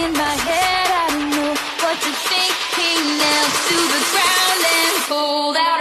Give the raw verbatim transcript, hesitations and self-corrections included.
in my head. I don't know what to think. He knelt to the ground and pulled out